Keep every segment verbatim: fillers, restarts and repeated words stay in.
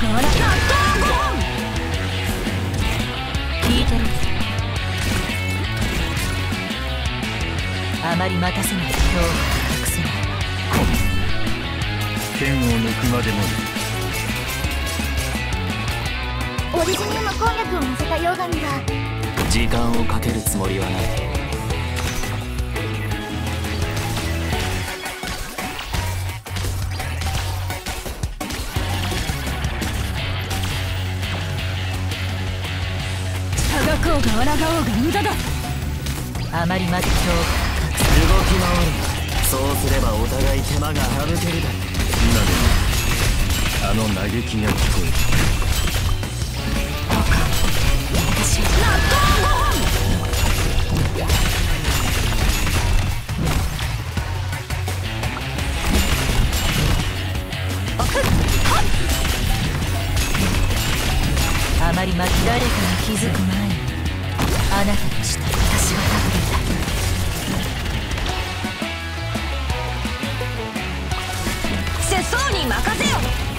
があら聞いてろ。あまり待たせない。今日は隠せない。 剣を抜くまでもいい。 オリジニウム攻略を乗せた溶岩には時間をかけるつもりはない。 戦こうが抗おうが無駄だ。あまり待て。今日は隠せない。 動き回る。そうすればお互い手間が省けるだろう。 今でもあの嘆きが聞こえる。 私あまり待ち誰かに気づく前にあなたの下で私は食べるんだ。世相に任せよ。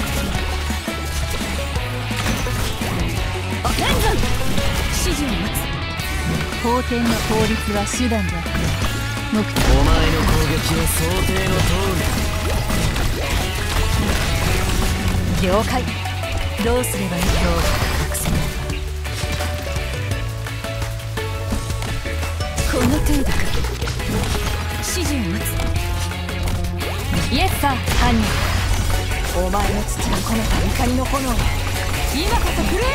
アテンズン指示を待つ。法典の法律は手段であって目的。 お前の攻撃は想定の通りだ。 了解。どうすればいい？今日は隠せない。この程度か。指示を待つ。イエスサー犯人。お前の父が込めた怒りの炎を今こそ震え。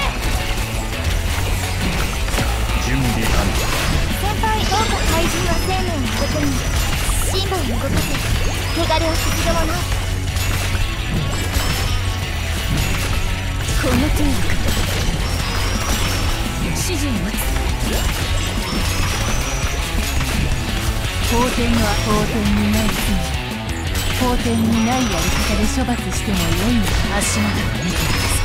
準備完了。 先輩。どうか怪人は生命を育にシンバを動かせ。汚れをするもの。 この程度か。指示を待つ。法典は法典にない罪。法典にないやり方で処罰しても良いの。足元を見てください。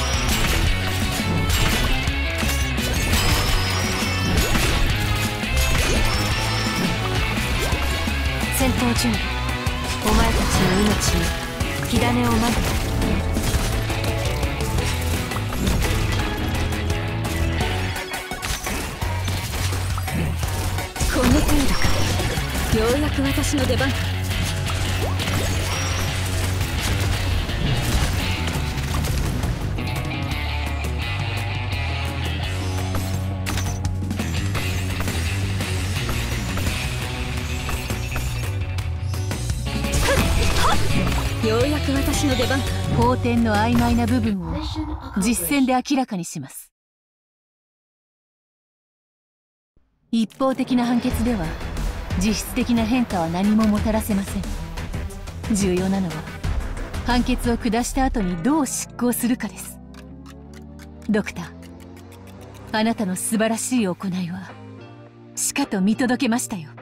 戦闘準備。お前たちの命に火種をまく。この程度か。ようやく私の出番か。ようやく私の出番か。法典の曖昧な部分を実践で明らかにします。一方的な判決では実質的な変化は何ももたらせません。重要なのは判決を下した後にどう執行するかです。ドクター、あなたの素晴らしい行いはしかと見届けましたよ。